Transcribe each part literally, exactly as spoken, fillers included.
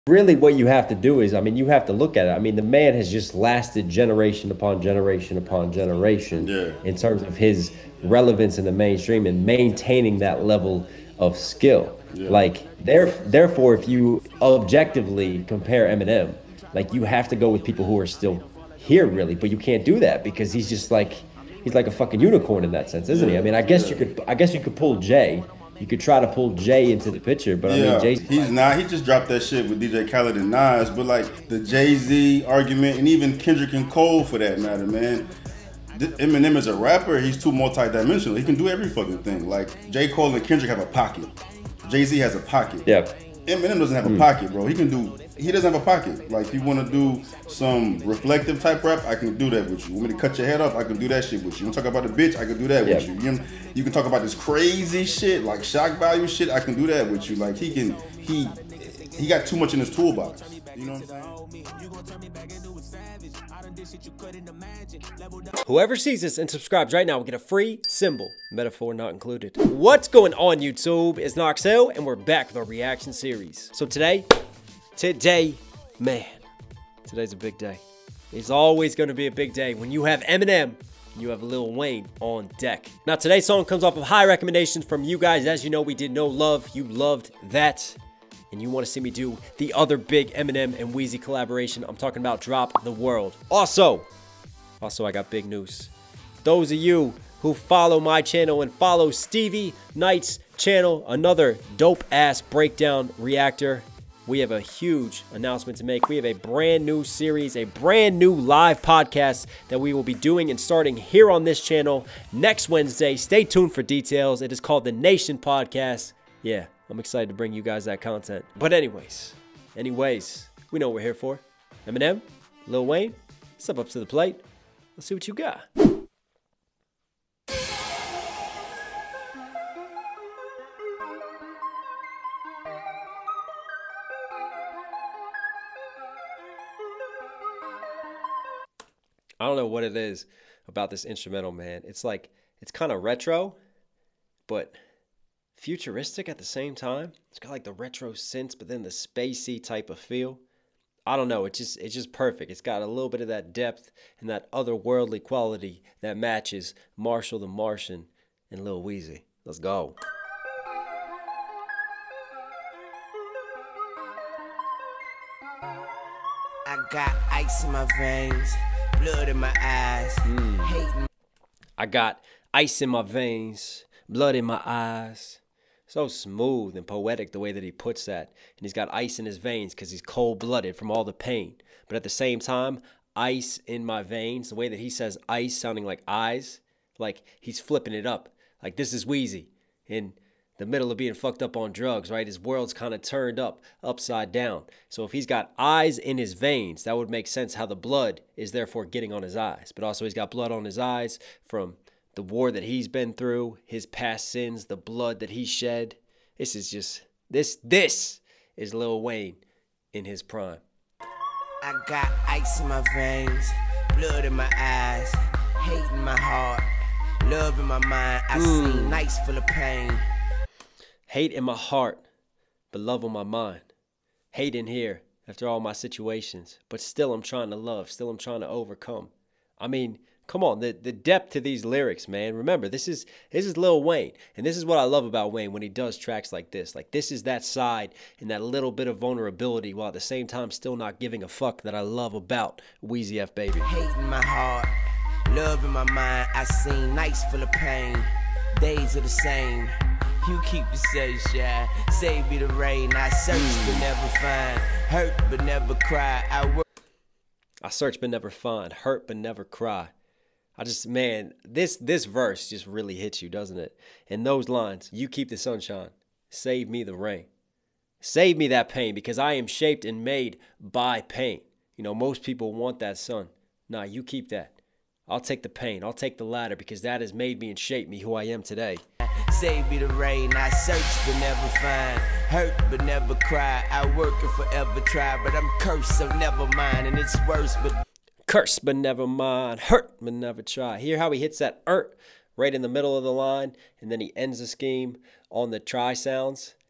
Really what you have to do is, I mean, you have to look at it. I mean, the man has just lasted generation upon generation upon generation Yeah. in terms of his relevance in the mainstream and maintaining that level of skill. Yeah. Like, there, therefore, if you objectively compare Eminem, like you have to go with people who are still here, really. But you can't do that because he's just like he's like a fucking unicorn in that sense, isn't he? I mean, I guess you could, I guess you could pull Jay. You could try to pull Jay into the picture, but I mean, Yeah, Jay's he's not. He just dropped that shit with D J Khaled and Nas, but like the Jay Z argument, and even Kendrick and Cole for that matter, man. Th- Eminem is a rapper. He's too multi-dimensional. He can do every fucking thing. Like J Cole and Kendrick have a pocket. Jay Z has a pocket. yeah. Eminem doesn't have a pocket, bro. He can do. He doesn't have a pocket. Like if you want to do some reflective type rap, I can do that with you. Want me to cut your head off? I can do that shit with you. You want to talk about the bitch? I can do that Yeah. with you. You, know, you can talk about this crazy shit, like shock value shit. I can do that with you. Like he can. He he got too much in his toolbox. You know what I'm saying? Whoever sees this and subscribes right now will get a free symbol, metaphor not included. What's going on, YouTube? It's Noxell, and we're back with our reaction series. So today, today, man, today's a big day. It's always going to be a big day when you have Eminem, you have Lil Wayne on deck. Now, today's song comes off of high recommendations from you guys. As you know, we did No Love. You loved that. And you want to see me do the other big Eminem and Weezy collaboration. I'm talking about Drop the World. Also, also I got big news. Those of you who follow my channel and follow Stevie Knight's channel, another dope-ass breakdown reactor, we have a huge announcement to make. We have a brand new series, a brand new live podcast that we will be doing and starting here on this channel next Wednesday. Stay tuned for details. It is called The Nation Podcast. Yeah. I'm excited to bring you guys that content. But anyways, anyways, we know what we're here for. Eminem, Lil Wayne, step up to the plate. Let's see what you got. I don't know what it is about this instrumental, man. It's like, it's kind of retro, but futuristic at the same time. It's got like the retro synths, but then the spacey type of feel. I don't know. It's just it's just perfect. It's got a little bit of that depth and that otherworldly quality that matches Marshall the Martian and Lil Weezy. Let's go. I got ice in my veins, blood in my eyes, Mm. hating. I got ice in my veins, blood in my eyes. So smooth and poetic the way that he puts that. And he's got ice in his veins because he's cold-blooded from all the pain. But at the same time, ice in my veins, the way that he says ice sounding like eyes, like he's flipping it up. Like this is Weezy in the middle of being fucked up on drugs, right? His world's kind of turned up, upside down. So if he's got eyes in his veins, that would make sense how the blood is therefore getting on his eyes. But also he's got blood on his eyes from the war that he's been through, his past sins, the blood that he shed. This is just, this, this is Lil Wayne in his prime. I got ice in my veins, blood in my eyes, hate in my heart, love in my mind. I Mm. seen nights full of pain. Hate in my heart, but love on my mind. Hate in here after all my situations, but still I'm trying to love, still I'm trying to overcome. I mean, come on, the, the depth to these lyrics, man. Remember, this is this is Lil Wayne, and this is what I love about Wayne when he does tracks like this. Like, this is that side and that little bit of vulnerability while at the same time still not giving a fuck that I love about Weezy F Baby. Hate in my heart, love in my mind. I seen nights full of pain, days are the same. You keep the sunshine, save me the rain. I search but never find, hurt but never cry. I work. I search but never find, hurt but never cry. I just, man, this this verse just really hits you, doesn't it? In those lines, you keep the sunshine, save me the rain. Save me that pain because I am shaped and made by pain. You know, most people want that sun. Nah, you keep that. I'll take the pain. I'll take the latter because that has made me and shaped me who I am today. Save me the rain. I search but never find, hurt but never cry. I work and forever try, but I'm cursed, so never mind. And it's worse, but curse but never mind, hurt but never try. Hear how he hits that ert right in the middle of the line, and then he ends the scheme on the try sounds.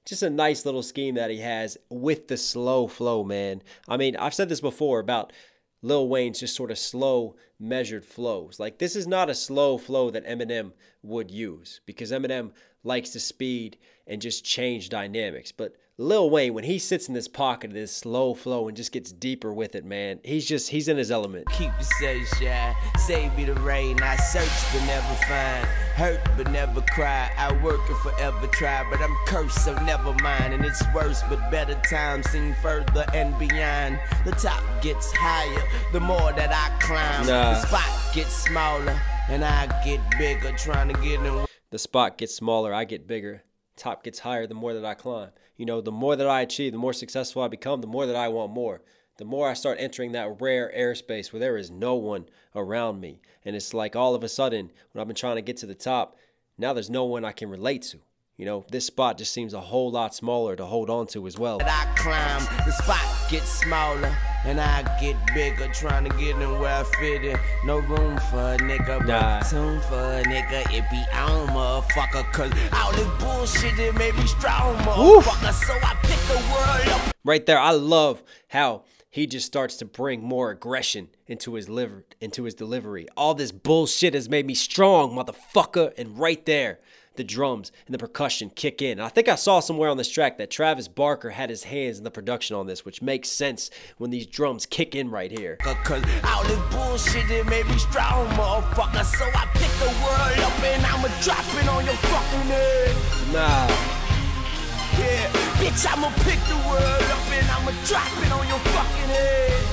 Just a nice little scheme that he has with the slow flow, man. I mean, I've said this before about Lil Wayne's just sort of slow, measured flows. Like, this is not a slow flow that Eminem would use, because Eminem likes to speed and just change dynamics. But Lil Wayne, when he sits in this pocket of this slow flow and just gets deeper with it, man, he's just, he's in his element. Keep it safe, shy. Save me the rain. I search but never find. Hurt but never cry. I work and forever try, but I'm cursed, so never mind. And it's worse, but better times seem further and beyond. The top gets higher, the more that I climb. Nah. The spot gets smaller, and I get bigger, trying to get in. The spot gets smaller, I get bigger. Top gets higher the more that I climb. You know, the more that I achieve, the more successful I become, the more that I want more. The more I start entering that rare airspace where there is no one around me. And it's like all of a sudden, when I've been trying to get to the top, now there's no one I can relate to. You know, this spot just seems a whole lot smaller to hold on to as well. I climb, the spot gets smaller, and I get bigger, trying to get in where I fit in. No room for a nigga, but Nah. soon for a nigga, it be on, motherfucker. Cause all this bullshit, it made me strong, motherfucker. So I pick the world up. Right there, I love how he just starts to bring more aggression into his liver, into his delivery. All this bullshit has made me strong, motherfucker. And right there, the drums and the percussion kick in. And I think I saw somewhere on this track that Travis Barker had his hands in the production on this, which makes sense when these drums kick in right here. Cause all this bullshit, it made me strong, motherfucker. So I pick the world up and I'ma drop it on your fucking head. Nah. Yeah, bitch, I'ma pick the world up and I'ma drop it on your fucking head.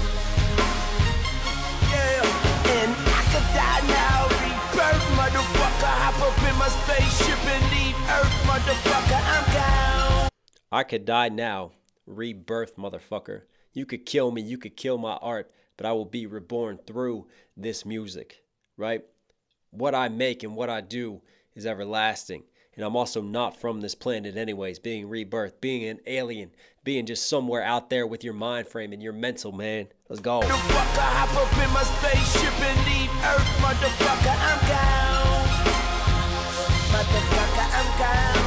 Yeah, and I could die now, rebirth, motherfucker. Hop up in my spaceship and leave Earth, motherfucker. I'm down. I could die now, rebirth, motherfucker. You could kill me, you could kill my art, but I will be reborn through this music, right? What I make and what I do is everlasting. And I'm also not from this planet anyways, being rebirthed, being an alien, being just somewhere out there with your mind frame and your mental, man. Let's go. Motherfucker, hop up in my spaceship and leave Earth, motherfucker. I'm down. Motherfucker, I'm down.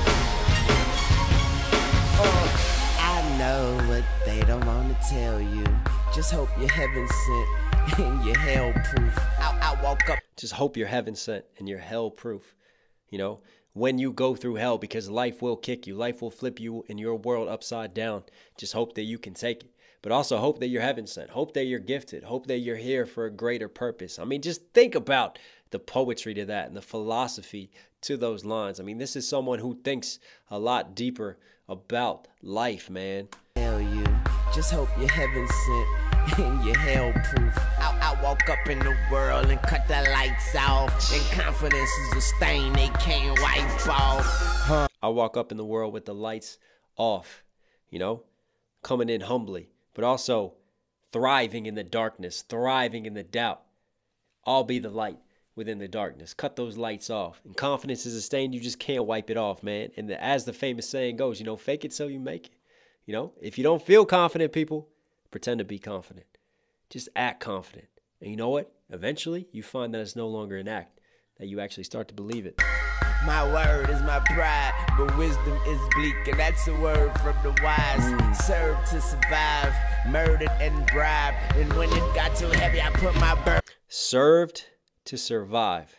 Uh, I know what they don't want to tell you. Just hope you're heaven sent and you're hell proof. I, I woke up. Just hope you're heaven sent and you're hell proof. You know, when you go through hell, because life will kick you, life will flip you and your world upside down. Just hope that you can take it. But also hope that you're heaven sent. Hope that you're gifted. Hope that you're here for a greater purpose. I mean, just think about the poetry to that and the philosophy to those lines. I mean, this is someone who thinks a lot deeper about life, man. Tell you, just hope you're heaven sent and you're hell proof. I, I woke up in the world and cut the lights off. And confidence is a stain they can't wipe off. Huh. I walk up in the world with the lights off, you know, coming in humbly, but also thriving in the darkness, thriving in the doubt. I'll be the light within the darkness. Cut those lights off. And confidence is a stain you just can't wipe it off, man. And the, as the famous saying goes, you know, fake it so you make it. You know, if you don't feel confident, people, pretend to be confident. Just act confident. And you know what? Eventually, you find that it's no longer an act, that you actually start to believe it. My word is my pride, but wisdom is bleak, and that's a word from the wise. Mm. Served to survive, murdered and bribed, and when it got too heavy, I put my burden. Served to survive.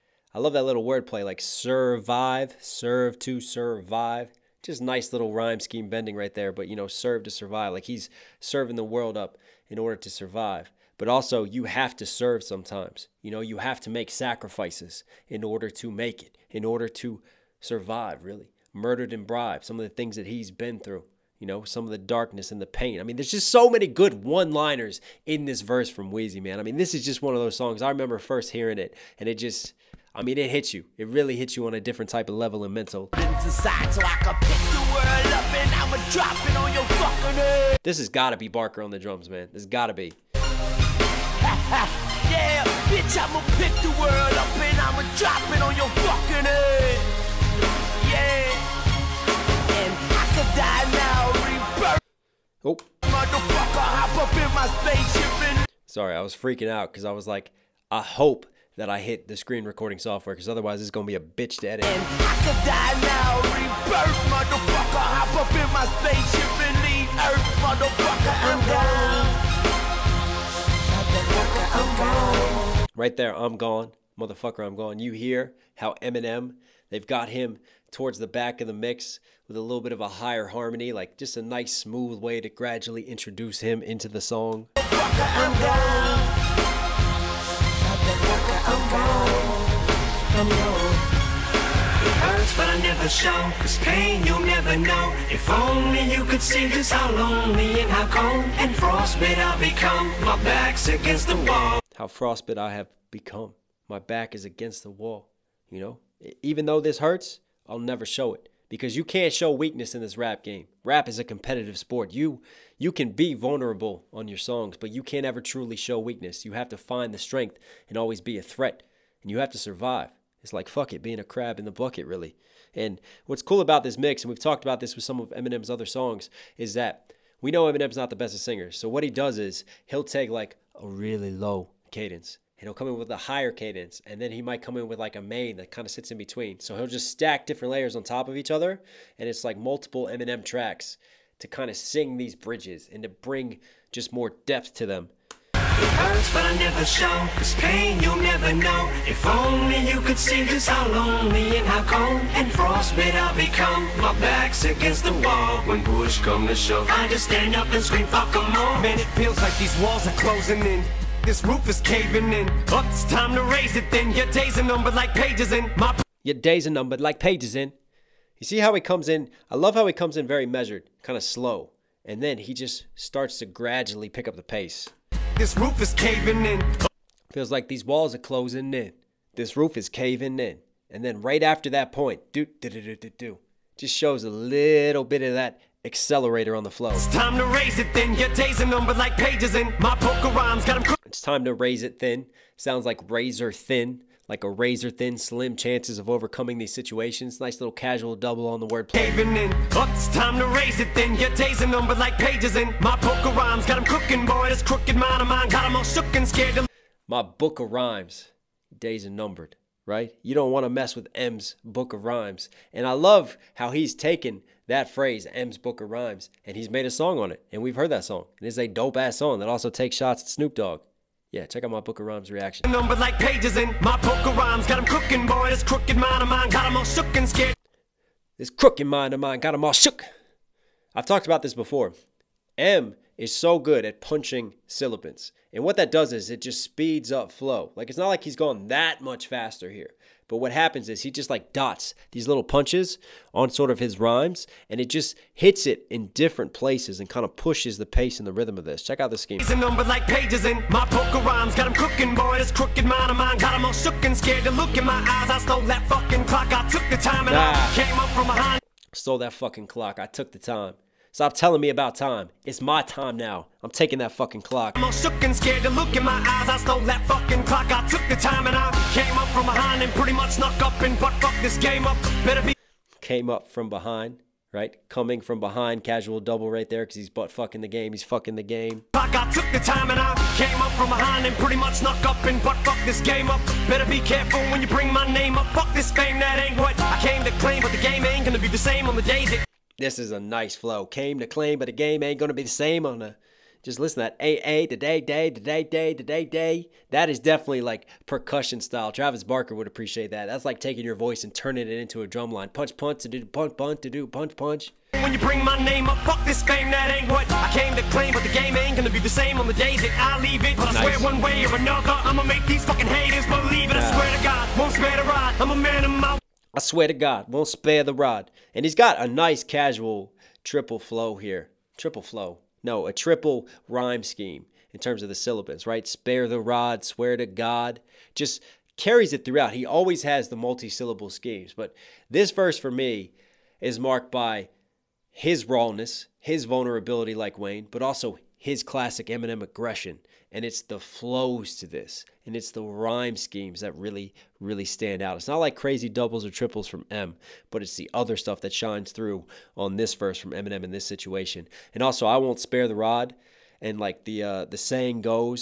I love that little wordplay, like survive, serve to survive. Just nice little rhyme scheme bending right there, but, you know, serve to survive. Like he's serving the world up in order to survive. But also, you have to serve sometimes. You know, you have to make sacrifices in order to make it, in order to survive, really. Murdered and bribed, some of the things that he's been through, you know, some of the darkness and the pain. I mean, there's just so many good one-liners in this verse from Weezy, man. I mean, this is just one of those songs. I remember first hearing it, and it just, I mean, it hits you. It really hits you on a different type of level and mental. Inside so I can pick the world up and I'ma drop it on your fucking head. This has got to be Barker on the drums, man. This has got to be. Yeah, bitch, I'ma pick the world up and I'ma drop it on your fucking head. Yeah, and I could die now, rebirth. Oh. Motherfucker, hop up in my spaceship and... Sorry, I was freaking out because I was like, I hope that I hit the screen recording software, because otherwise it's gonna be a bitch to edit. And I could die now, rebirth, motherfucker. Hop up in my spaceship and leave Earth, motherfucker. I'm gone. Motherfucker, I'm gone. Right there, I'm gone. Motherfucker, I'm gone. You hear how Eminem, they've got him towards the back of the mix with a little bit of a higher harmony, like just a nice smooth way to gradually introduce him into the song. Motherfucker, I'm gone. Motherfucker, I'm gone. I'm gone. It hurts, but I never show. This pain you'll never know. If only you could see just how lonely and how cold and frostbite I've become. My back's against the wall. How frostbite I have become. My back is against the wall. You know, even though this hurts, I'll never show it, because you can't show weakness in this rap game. Rap is a competitive sport. You you can be vulnerable on your songs, but you can't ever truly show weakness. You have to find the strength and always be a threat, and you have to survive. It's like, fuck it, being a crab in the bucket, really. And what's cool about this mix, and we've talked about this with some of Eminem's other songs, is that we know Eminem's not the best of singers. So what he does is he'll take like a really low cadence, and he'll come in with a higher cadence, and then he might come in with like a main that kind of sits in between. So he'll just stack different layers on top of each other, and it's like multiple Eminem tracks to kind of sing these bridges and to bring just more depth to them. It hurts, but I never show. This pain you'll never know. If only you could see just how lonely and how cold and frostbite I've become. My back's against the wall. When push come to shove, I just stand up and scream, fuck 'em all. Man, it feels like these walls are closing in. This roof is caving in. Up, it's time to raise it then. Your days are numbered like pages in my... Your days are numbered like pages in. You see how he comes in? I love how he comes in very measured, kind of slow. And then he just starts to gradually pick up the pace. This roof is caving in. Feels like these walls are closing in. This roof is caving in. And then right after that point, do do do do do do, just shows a little bit of that accelerator on the flow. It's time to raise it then. Your days are numbered like pages in. My book of rhymes got them. It's time to raise it thin. Sounds like razor thin. Like a razor thin, slim chances of overcoming these situations. Nice little casual double on the wordplay. Caving in. Up, it's time to raise it then. Your days are numbered like pages in. My book of rhymes got them cooking, boy. This crooked mind of mine got them all shook and scared to... My book of rhymes. Days are numbered, right? You don't want to mess with M's book of rhymes. And I love how he's taken that phrase, M's book of rhymes, and he's made a song on it. And we've heard that song. It is a dope-ass song that also takes shots at Snoop Dogg. Yeah, check out my book of rhymes reaction. Numbered like pages in. My book of rhymes got them cooking, boy. This crooked mind of mine got them all shook and scared. This crooked mind of mine got him all shook. I've talked about this before. M is so good at punching syllables. And what that does is it just speeds up flow. Like, it's not like he's gone that much faster here. But what happens is he just like dots these little punches on sort of his rhymes, and it just hits it in different places and kind of pushes the pace and the rhythm of this. Check out the scheme. These are numbered like pages in. My book of rhymes got them cooking, boy. This crooked mind of mine got them all shook and scared to look in my eyes. I stole that fucking clock. I took the time and nah. I came up from behind. Stole that fucking clock. I took the time. Stop telling me about time. It's my time now. I'm taking that fucking clock. I'm all shook and scared to look in my eyes. I stole that fucking clock. I took the time and I came up from behind and pretty much snuck up and butt fuck this game up. Better be. Came up from behind, right? Coming from behind, casual double right there, because he's butt fucking the game. He's fucking the game. Clock. I took the time and I came up from behind and pretty much snuck up and butt fuck this game up. Better be careful when you bring my name up. Fuck this fame, that ain't what I came to claim, but the game ain't gonna be the same on the days it. This is a nice flow. Came to claim, but the game ain't going to be the same on the... Just listen to that. A, A, today, day, today, day, today, day. That is definitely like percussion style. Travis Barker would appreciate that. That's like taking your voice and turning it into a drum line. Punch, punch, to do, punch, punch, to do, punch, punch. When you bring my name up, fuck this fame, that ain't what I came to claim, but the game ain't gonna be the same on the days that I leave it. But I Nice. swear one way or another, I'ma make these fucking haters believe it. I swear to God, won't spare the ride. I'm a man of my... I swear to God, won't spare the rod. And he's got a nice casual triple flow here. Triple flow. No, a triple rhyme scheme in terms of the syllables, right? Spare the rod, swear to God. Just carries it throughout. He always has the multi-syllable schemes. But this verse for me is marked by his rawness, his vulnerability like Wayne, but also his classic Eminem aggression. And it's the flows to this. And it's the rhyme schemes that really, really stand out. It's not like crazy doubles or triples from M, but it's the other stuff that shines through on this verse from Eminem in this situation. And also, I won't spare the rod. And like the uh, the saying goes,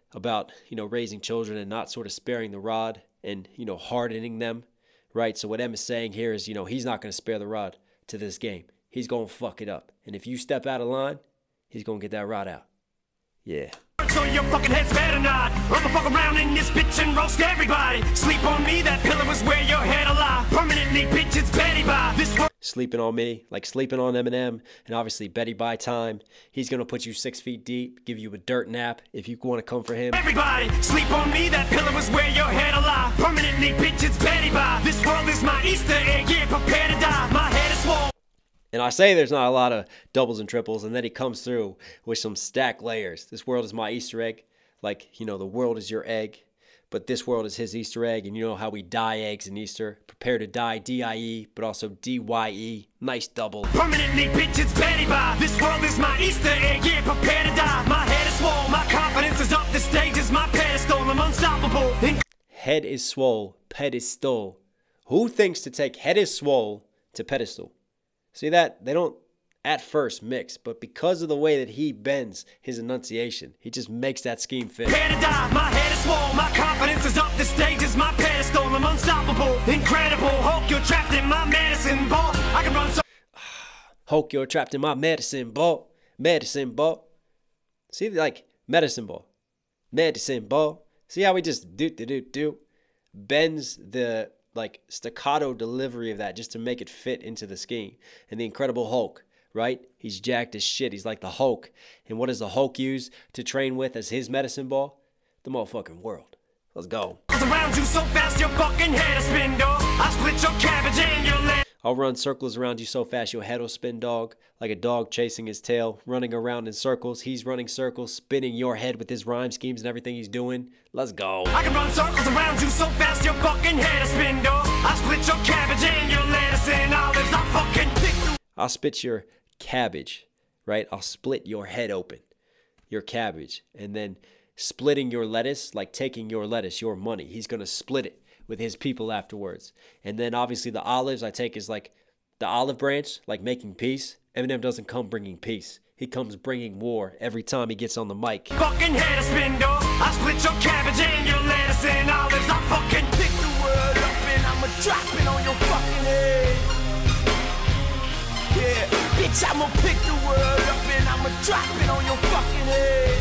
about, you know, raising children and not sort of sparing the rod and, you know, hardening them, right? So what M is saying here is, you know, he's not going to spare the rod to this game. He's going to fuck it up. And if you step out of line, he's going to get that rod out. Yeah. So your fucking head's better not. I'ma fuck around in this bitch and roast everybody. Sleep on me, that pillow is where your head alive. Permanently, bitch, it's Betty by this world. Sleeping on me, like sleeping on Eminem, and obviously Betty by time. He's gonna put you six feet deep, give you a dirt nap if you want to come for him. Everybody, sleep on me, that pillow is where your head alive. Permanently, bitch, it's Betty by this world is my Easter egg. Yeah, prepare to die. My head is swole. And I say there's not a lot of doubles and triples, and then he comes through with some stack layers. This world is my Easter egg. Like, you know, the world is your egg, but this world is his Easter egg. And you know how we dye eggs in Easter. Prepare to die, D I E, but also D Y E. Nice double. Permanently, bitch, it's Betty by this world is my Easter egg. Yeah, prepare to die. My head is swole. My confidence is up. The stage is my pedestal. I'm unstoppable. Head is swole, pedestal. Who thinks to take head is swole to pedestal? See that? They don't at first mix, but because of the way that he bends his enunciation, he just makes that scheme fit. Prepare to die. My head is swole. My confidence is up. The stage is my pedestal. I'm unstoppable. Incredible. Hulk, you're trapped in my medicine ball. I can run so. Hulk, you're trapped in my medicine ball. Medicine ball. See, like, medicine ball. Medicine ball. See how he just do, do, do, do. Bends the, like, staccato delivery of that just to make it fit into the scheme. And the Incredible Hulk, right? He's jacked as shit. He's like the Hulk. And what does the Hulk use to train with as his medicine ball? The motherfucking world. Let's go. Around you so fast your fucking head will spin, dog. I split your cabbage and your leg. I'll run circles around you so fast your head will spin, dog. Like a dog chasing his tail, running around in circles. He's running circles, spinning your head with his rhyme schemes and everything he's doing. Let's go. I can run circles around you so fast your fucking head will spin, dog. I split your cabbage and your lettuce and olives. I fucking pick the... I'll spit your cabbage, right? I'll split your head open, your cabbage, and then splitting your lettuce, like taking your lettuce, your money. He's going to split it with his people afterwards. And then obviously the olives I take is like the olive branch, like making peace. Eminem doesn't come bringing peace. He comes bringing war every time he gets on the mic. Fucking head spin, dog. I split your cabbage and your lettuce and olives. I fucking pick the word up and I'ma drop it on your fucking head. Yeah, bitch, I'ma pick the word up and I'ma drop it on your fucking head.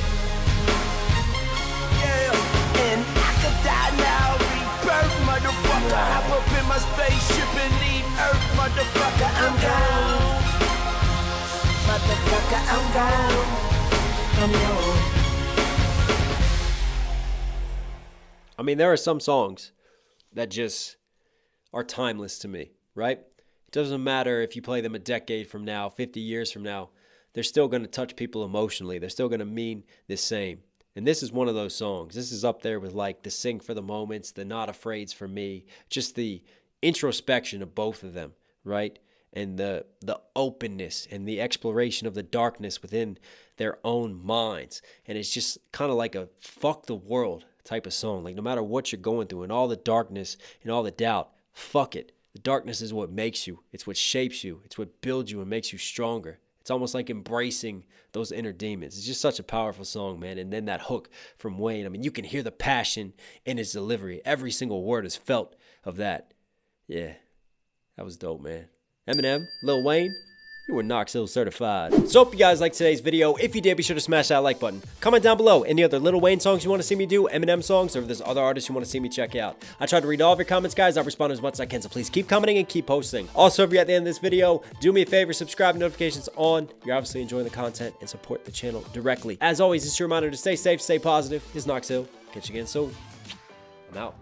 Yeah, and I could die now. Motherfucker, hop up in my spaceship and leave Earth, motherfucker, I'm gone. Motherfucker, I'm gone. I'm gone. I mean, there are some songs that just are timeless to me, right? It doesn't matter if you play them a decade from now, fifty years from now, they're still going to touch people emotionally. They're still going to mean the same. And this is one of those songs. This is up there with like the Sing for the Moments, the Not Afraid's for me, just the introspection of both of them, right? And the the openness and the exploration of the darkness within their own minds. And it's just kind of like a fuck the world type of song. Like no matter what you're going through and all the darkness and all the doubt, fuck it. The darkness is what makes you. It's what shapes you. It's what builds you and makes you stronger. It's almost like embracing those inner demons. It's just such a powerful song, man. And then that hook from Wayne. I mean, you can hear the passion in his delivery. Every single word is felt of that. Yeah, that was dope, man. Eminem, Lil Wayne, you were Knox Hill certified. So hope you guys liked today's video. If you did, be sure to smash that like button. Comment down below any other Lil Wayne songs you want to see me do, Eminem songs, or if there's other artists you want to see me check out. I try to read all of your comments, guys. I respond as much as I can, so please keep commenting and keep posting. Also, if you're at the end of this video, do me a favor, subscribe, notifications on. You're obviously enjoying the content and support the channel directly. As always, it's your reminder to stay safe, stay positive. This is Knox Hill. Catch you again soon. I'm out.